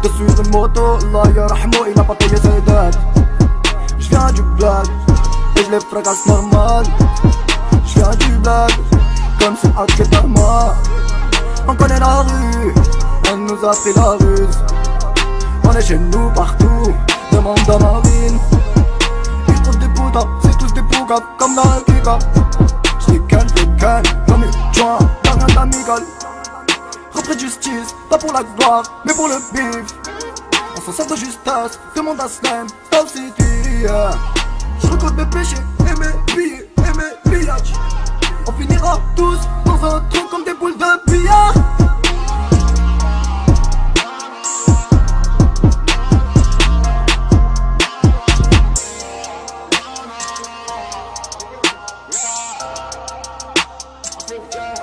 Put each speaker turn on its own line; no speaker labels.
de suivre une moto, Allah yarhamou, il a pas payé ses dettes. J'viens du bled, et j'les fracasse normal. J'viens du bled, comme c'est Aketama. On connaît la rue, elle nous a pris la ruse. On est chez nous partout, demande à Marine. Ils trouvent des poudres, c'est tous des pougas, comme dans le Kika. J'les ken, comme une joint, y'a rien d'amical. Repris de justice, pas pour la gloire, mais pour le bif. On s'en sert de justesse, demande à Slam, South City, yeah. J'recoupe mes péchés, et mes billets, et mes pillages. On finira tous dans un trou comme des boules de billard.
Yeah.